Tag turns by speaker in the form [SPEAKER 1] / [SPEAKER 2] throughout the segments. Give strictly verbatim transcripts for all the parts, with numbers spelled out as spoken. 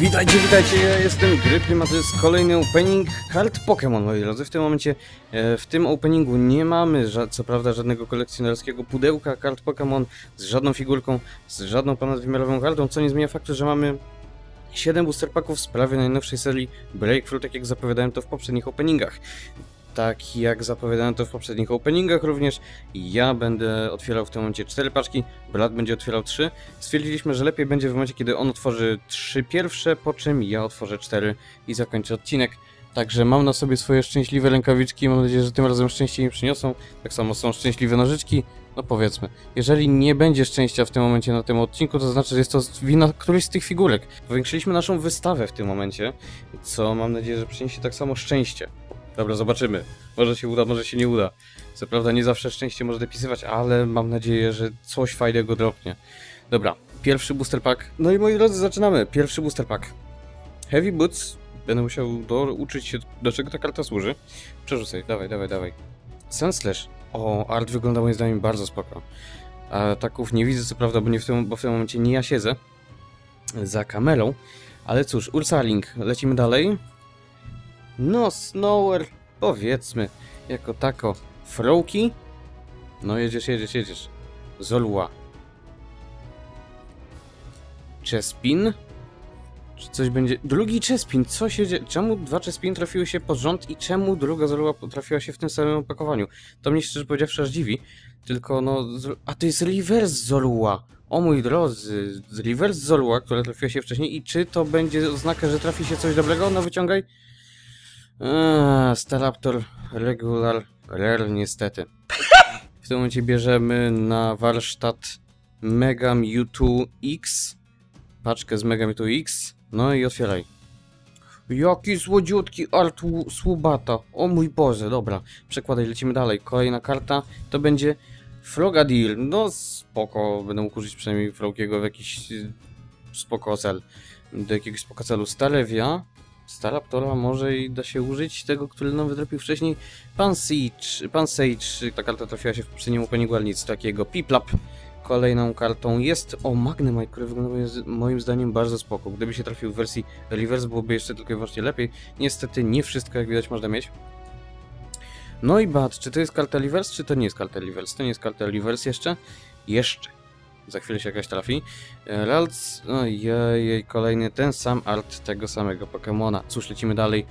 [SPEAKER 1] Witajcie, witajcie, ja jestem Gryprim, a to jest kolejny opening kart Pokémon, moi drodzy. W tym momencie, e, w tym openingu nie mamy, co prawda, żadnego kolekcjonerskiego pudełka kart Pokémon z żadną figurką, z żadną ponadwymiarową kartą, co nie zmienia faktu, że mamy siedem booster packów z prawie najnowszej serii Breakthrough, tak jak zapowiadałem to w poprzednich openingach. Tak jak zapowiadałem to w poprzednich openingach również, ja będę otwierał w tym momencie cztery paczki, Brad będzie otwierał trzy. Stwierdziliśmy, że lepiej będzie w momencie, kiedy on otworzy trzy pierwsze, po czym ja otworzę cztery i zakończę odcinek. Także mam na sobie swoje szczęśliwe rękawiczki, mam nadzieję, że tym razem szczęście mi przyniosą. Tak samo są szczęśliwe nożyczki. No powiedzmy, jeżeli nie będzie szczęścia w tym momencie na tym odcinku, to znaczy, że jest to wina którejś z tych figurek. Powiększyliśmy naszą wystawę w tym momencie, co mam nadzieję, że przyniesie tak samo szczęście. Dobra, zobaczymy. Może się uda, może się nie uda. Co prawda nie zawsze szczęście może dopisywać, ale mam nadzieję, że coś fajnego dropnie. Dobra, pierwszy booster pack. No i moi drodzy, zaczynamy. Pierwszy booster pack. Heavy Boots. Będę musiał douczyć się, do czego ta karta służy. Przerzucaj, dawaj, dawaj, dawaj. Sunslash. O, art wygląda moim zdaniem bardzo spoko. Ataków nie widzę, co prawda, bo, nie w tym, bo w tym momencie nie ja siedzę za kamerą. Ale cóż, Ursaring. Lecimy dalej. No, Snower, powiedzmy, jako tako. Froakie. No, jedziesz, jedziesz, jedziesz. Zolua. Chespin. Czy coś będzie... Drugi Chespin, co się dzieje? Czemu dwa Chespin trafiły się pod rząd i czemu druga Zolua trafiła się w tym samym opakowaniu? To mnie szczerze powiedziawszy aż dziwi. Tylko no... A to jest Reverse Zolua. O mój drodzy, Reverse Zolua, która trafiła się wcześniej. I czy to będzie oznaka, że trafi się coś dobrego? No wyciągaj. Eee, Staraptor Regular Rare niestety. W tym momencie bierzemy na warsztat Mega Mewtwo X. Paczkę z Mega Mewtwo X. No i otwieraj. Jaki słodziutki art Swubata. O mój Boże, dobra. Przekładaj, lecimy dalej. Kolejna karta to będzie Frogadier. No spoko, będę mógł użyć przynajmniej Froakiego w jakiś spoko cel. Do jakiegoś spoko celu. Starevia. Staraptora może i da się użyć tego, który nam wydropił wcześniej. Pan Sage, Pan Sage, ta karta trafiła się w poprzednim openingu, ale nic takiego. Piplap. Kolejną kartą jest o Magnemite, który wygląda moim zdaniem bardzo spoko. Gdyby się trafił w wersji Reverse, byłoby jeszcze tylko i wyłącznie lepiej. Niestety nie wszystko, jak widać, można mieć. No i Bat, czy to jest karta Reverse, czy to nie jest karta Reverse? To nie jest karta Reverse jeszcze? Jeszcze. Za chwilę się jakaś trafi. Ralts, ojej, kolejny ten sam art tego samego Pokemona. Cóż, lecimy dalej.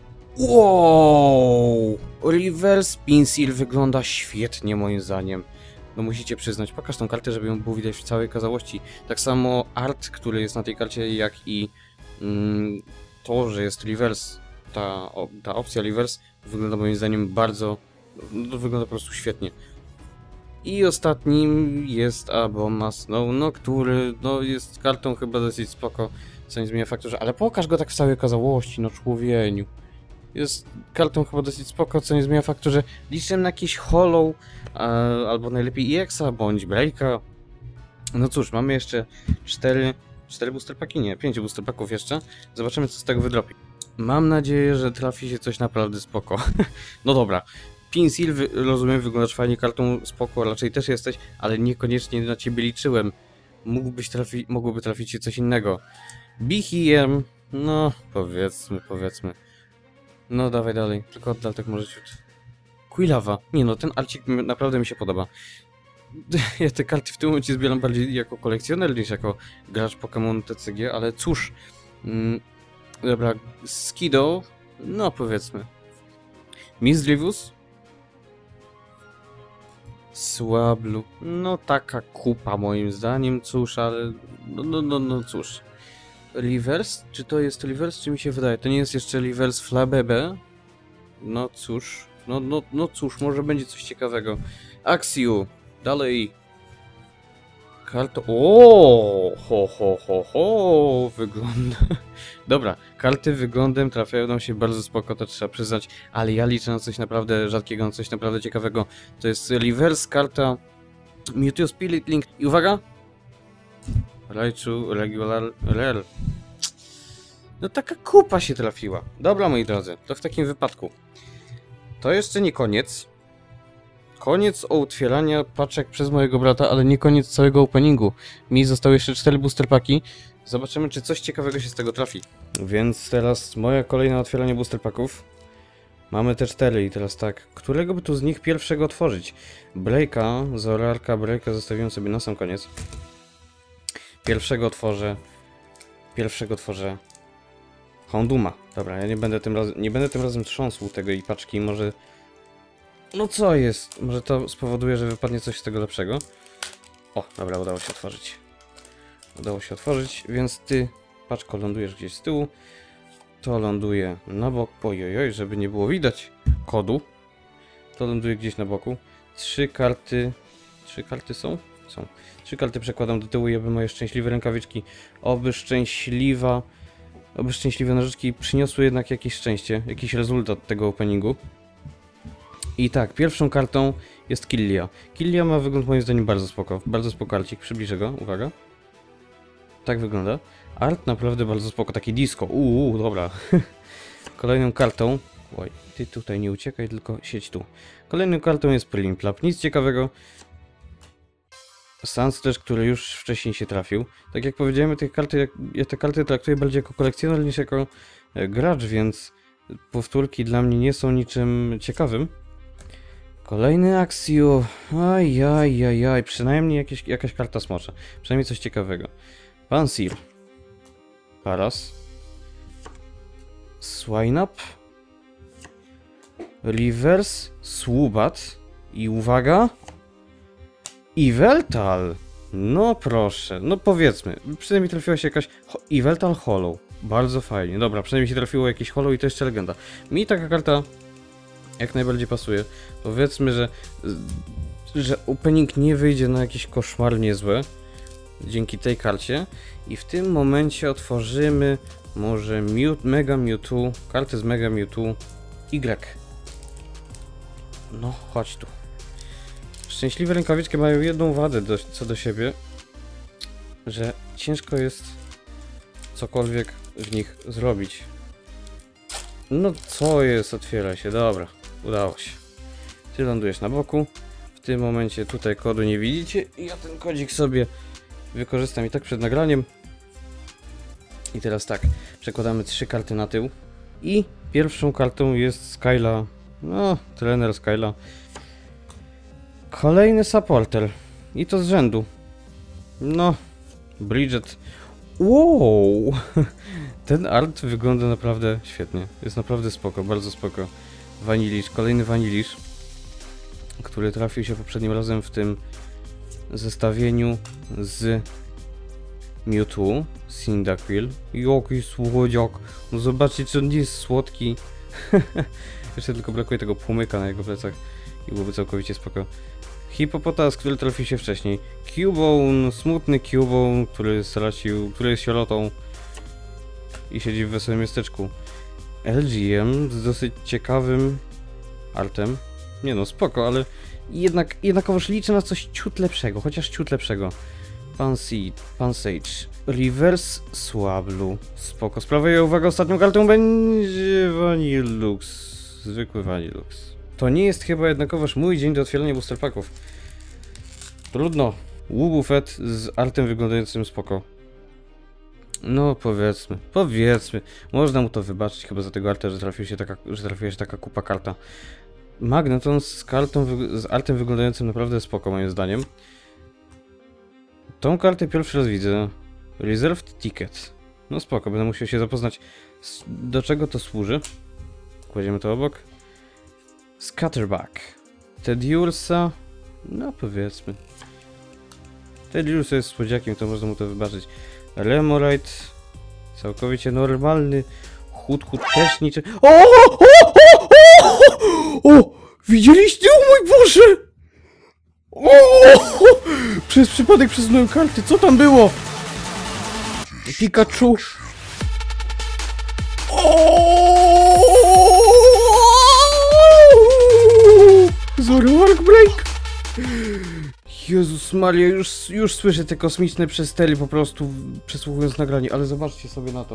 [SPEAKER 1] Wow! Reverse Pinsir wygląda świetnie moim zdaniem. No musicie przyznać, pokaż tą kartę, żeby ją było widać w całej okazałości. Tak samo art, który jest na tej karcie, jak i mm, to, że jest Reverse, ta, o, ta opcja Reverse wygląda moim zdaniem bardzo, no, wygląda po prostu świetnie. I ostatnim jest Aboma Snow, no który no, jest kartą chyba dosyć spoko, co nie zmienia faktu, że... Ale pokaż go tak w całej okazałości, no człowieniu. Jest kartą chyba dosyć spoko, co nie zmienia faktu, że liczę na jakiś hollow, a, albo najlepiej E X a bądź Breaka. No cóż, mamy jeszcze cztery, cztery booster packi, nie, pięć booster packów jeszcze. Zobaczymy, co z tego wydropi. Mam nadzieję, że trafi się coś naprawdę spoko. No dobra. Pinsir, rozumiem, wyglądasz fajnie, kartą spoko, raczej też jesteś, ale niekoniecznie na ciebie liczyłem. Mógłbyś trafi mogłoby trafić się coś innego. Bihiem, no powiedzmy, powiedzmy. No dawaj dalej, tylko oddal tak może ciut. Quilava, nie no, ten arcik naprawdę mi się podoba. Ja te karty w tym momencie zbieram bardziej jako kolekcjoner niż jako gracz Pokémon T C G, ale cóż. Mm, dobra, Skido, no powiedzmy. Misdreavus. Swablu, no taka kupa moim zdaniem, cóż, ale no, no, no, no cóż. Reverse? Czy to jest Reverse, czy mi się wydaje? To nie jest jeszcze Reverse Flabebe? No cóż, no, no, no cóż, może będzie coś ciekawego. Axiu, dalej. Karto... O, ho, ho, ho, ho, wygląda... Dobra, karty wyglądem trafiają nam się bardzo spoko, to trzeba przyznać, ale ja liczę na coś naprawdę rzadkiego, na coś naprawdę ciekawego. To jest Reverse karta Mewtwo Spirit Link i uwaga! Raichu Regular Rare. No taka kupa się trafiła. Dobra, moi drodzy, to w takim wypadku. To jeszcze nie koniec. Koniec otwierania paczek przez mojego brata, ale nie koniec całego openingu. Mi zostały jeszcze cztery booster paki. Zobaczymy, czy coś ciekawego się z tego trafi. Więc teraz moja kolejna otwieranie booster packów. Mamy te cztery i teraz tak, którego by tu z nich pierwszego otworzyć? Breaka, Zorarka, Breaka zostawiłem sobie na sam koniec. Pierwszego otworzę. Pierwszego otworzę. Hounduma. Dobra, ja nie będę tym razem, nie będę tym razem trząsł tego i paczki, może... No co jest? Może to spowoduje, że wypadnie coś z tego lepszego? O, dobra, udało się otworzyć. Udało się otworzyć, więc ty, paczko, lądujesz gdzieś z tyłu. To ląduje na bok, ojojoj, żeby nie było widać kodu. To ląduje gdzieś na boku. Trzy karty... Trzy karty są? Są. Trzy karty przekładam do tyłu i oby moje szczęśliwe rękawiczki, oby szczęśliwa... Oby szczęśliwe nożyczki przyniosły jednak jakieś szczęście, jakiś rezultat tego openingu. I tak, pierwszą kartą jest Killia. Killia ma wygląd moim zdaniem bardzo spoko. Bardzo spoko arcik, przybliżę go, uwaga. Tak wygląda. Art naprawdę bardzo spoko, taki disco. Uuu, dobra. Kolejną kartą... Oj, ty tutaj nie uciekaj, tylko siedź tu. Kolejną kartą jest Plimplap. Nic ciekawego. Sans też, który już wcześniej się trafił. Tak jak powiedziałem, te karty, ja te karty traktuję bardziej jako kolekcjoner niż jako e, gracz, więc powtórki dla mnie nie są niczym ciekawym. Kolejny Axio. Ajajajaj, przynajmniej jakieś, jakaś karta smocza. Przynajmniej coś ciekawego. Pansir. Paras. Swineup. Reverse. Swoobat. I uwaga. Yveltal. No proszę, no powiedzmy. Przynajmniej trafiła się jakaś... Yveltal Hollow. Bardzo fajnie. Dobra, przynajmniej się trafiło jakieś Hollow i to jeszcze legenda. Mi taka karta jak najbardziej pasuje. Powiedzmy, że... że opening nie wyjdzie na jakiś koszmar niezłe. Dzięki tej karcie. I w tym momencie otworzymy może Mew, Mega Mewtwo, kartę z Mega Mewtwo Y. No, chodź tu. Szczęśliwe rękawiczki mają jedną wadę do, co do siebie, że ciężko jest cokolwiek w nich zrobić. No co jest? Otwiera się. Dobra, udało się. Ty lądujesz na boku. W tym momencie tutaj kodu nie widzicie i ja ten kodzik sobie wykorzystam i tak przed nagraniem. I teraz tak, przekładamy trzy karty na tył. I pierwszą kartą jest Skyla. No, trener Skyla. Kolejny supporter. I to z rzędu. No, Bridget. Wow! Ten art wygląda naprawdę świetnie. Jest naprawdę spoko, bardzo spoko. Vanillish, kolejny Vanillish, który trafił się poprzednim razem w tym zestawieniu z Mewtwo, Cyndaquil. Jaki słodziak. No zobaczcie, czy on nie jest słodki. Jeszcze tylko brakuje tego płomyka na jego plecach i byłoby całkowicie spoko. Hipopotas, który trafił się wcześniej. Cubone, smutny Cubone, który stracił, który jest sierotą i siedzi w wesołym miasteczku. L G M z dosyć ciekawym artem. Nie no, spoko, ale jednak, jednakowoż liczę na coś ciut lepszego, chociaż ciut lepszego. Pansage, Pansage, Reverse Swablu. Spoko, sprawa i uwaga, ostatnią kartą będzie Vanillux. Zwykły Vanillux. To nie jest chyba jednakowoż mój dzień do otwierania booster packów. Trudno. Wubufet z artem wyglądającym spoko. No powiedzmy, powiedzmy. Można mu to wybaczyć chyba za tego arta, że trafił się taka, że trafiła się taka kupa karta. Magneton z kartą, z artem wyglądającym naprawdę spoko moim zdaniem. Tą kartę pierwszy raz widzę. Reserved Ticket. No spoko, będę musiał się zapoznać, do czego to służy. Kładziemy to obok. Scatterback. Tediursa. No powiedzmy. Tediursa jest słodziakiem, to można mu to wybaczyć. Remorite. Całkowicie normalny. Hut, hut też niczym. O, o, o, o, o! Widzieliście? O mój Boże! O! Przez przypadek przesunąłem karty. Co tam było? Pikachu. O! Zoroark Break. Jezus Maria, już, już słyszę te kosmiczne przesteli po prostu przesłuchując nagranie, ale zobaczcie sobie na to.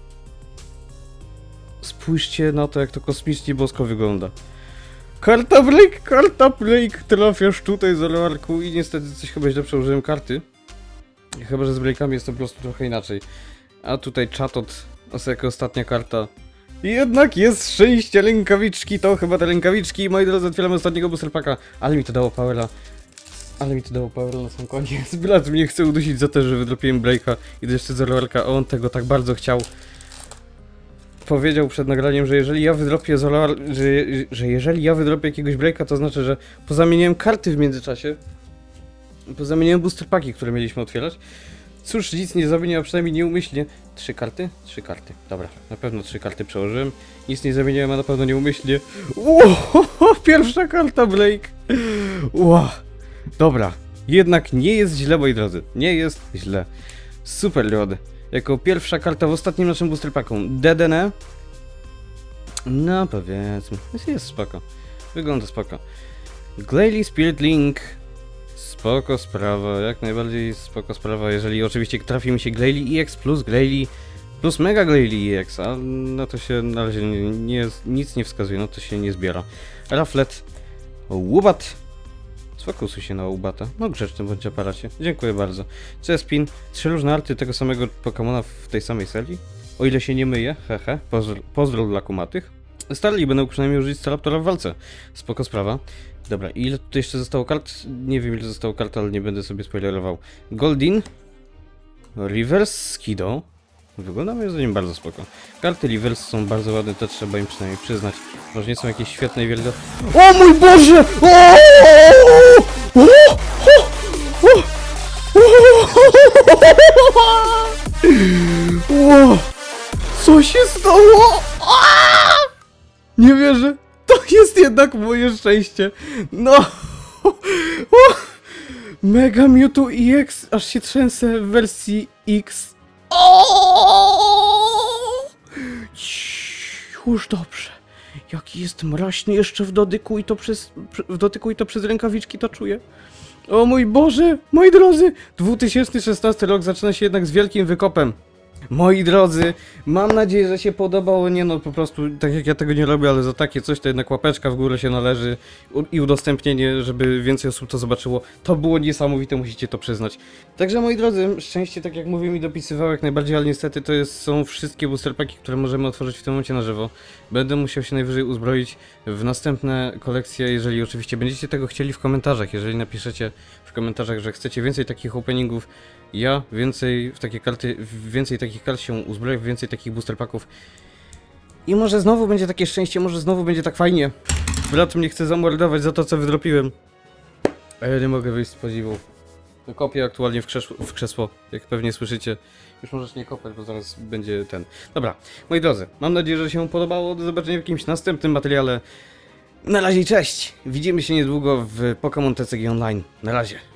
[SPEAKER 1] Spójrzcie na to, jak to kosmicznie bosko wygląda. Karta Break, karta Break, trafiasz tutaj Zoroarku i niestety coś chyba źle przełożyłem karty. Chyba że z breakami jest to po prostu trochę inaczej. A tutaj Chatot, jako ostatnia karta. Jednak jest szczęście, rękawiczki, to chyba te rękawiczki. Moi drodzy, otwieramy ostatniego booster packa. Ale mi to dało powera. Ale mi to dało powera na sam koniec. Brat mnie chce udusić za to, że wydropiłem breaka i jeszcze zoroarka, a on tego tak bardzo chciał. Powiedział przed nagraniem, że jeżeli ja wydropię zoroar, że, że jeżeli ja wydropię jakiegoś breaka, to znaczy, że pozamieniałem karty w międzyczasie. Pozamieniałem booster packi, które mieliśmy otwierać. Cóż, nic nie zamieniłem, przynajmniej nieumyślnie. Trzy karty? Trzy karty. Dobra, na pewno trzy karty przełożyłem. Nic nie zamieniłem, a na pewno nieumyślnie. Wow, pierwsza karta break. Wow. Dobra, jednak nie jest źle, moi drodzy. Nie jest źle. Super rod. Jako pierwsza karta w ostatnim naszym booster packu. D D N. No powiedzmy, jest spoko. Wygląda spoko. Glalie Spirit Link. Spoko sprawa, jak najbardziej spoko sprawa, jeżeli oczywiście trafi mi się Glalie E X plus Glalie plus Mega Glalie E X, a na to się na razie nie, nie, nic nie wskazuje, no to się nie zbiera. Raflet, Łubat, sfokusuj się na Łubata, no grzeczny bądź aparacie, dziękuję bardzo. Chespin, trzy różne arty tego samego Pokemona w tej samej serii, o ile się nie myje, hehe, pozdro, pozdro dla kumatych. Starli będą przynajmniej użyć Staraptora w walce, spoko sprawa. Dobra, i ile tutaj jeszcze zostało kart? Nie wiem ile zostało kart, ale nie będę sobie spoilerował. Goldin, Reverse Skido. Wygląda moim zdaniem bardzo spoko. Karty Reverse są bardzo ładne, to trzeba im przynajmniej przyznać. Może nie są jakieś świetne i wielkie. O mój Boże! O! O! O! O! Co się stało? Nie wierzę. To jest jednak moje szczęście. No. Mega Mewtwo E X. Aż się trzęsę w wersji X. Już dobrze. Jaki jest mraźny jeszcze w dotyku i to przez, w dotyku i to przez rękawiczki to czuję. O mój Boże, moi drodzy. dwa tysiące szesnasty rok zaczyna się jednak z wielkim wykopem. Moi drodzy, mam nadzieję, że się podobało, nie no, po prostu, tak jak ja tego nie robię, ale za takie coś to jednak łapeczka w górę się należy i udostępnienie, żeby więcej osób to zobaczyło. To było niesamowite, musicie to przyznać. Także moi drodzy, szczęście, tak jak mówię, mi dopisywało jak najbardziej, ale niestety to jest, są wszystkie booster packi, które możemy otworzyć w tym momencie na żywo. Będę musiał się najwyżej uzbroić w następne kolekcje, jeżeli oczywiście będziecie tego chcieli w komentarzach, jeżeli napiszecie w komentarzach, że chcecie więcej takich openingów, ja więcej w takie karty, więcej takich kart się uzbroję, więcej takich booster packów. I może znowu będzie takie szczęście, może znowu będzie tak fajnie. Brat mnie chce zamordować za to, co wydropiłem. A ja nie mogę wyjść z podziwu. Kopię aktualnie w krzesło, w krzesło, jak pewnie słyszycie. Już możesz nie kopać, bo zaraz będzie ten. Dobra, moi drodzy, mam nadzieję, że się podobało. Do zobaczenia w jakimś następnym materiale. Na razie, cześć! Widzimy się niedługo w Pokémon T C G Online. Na razie.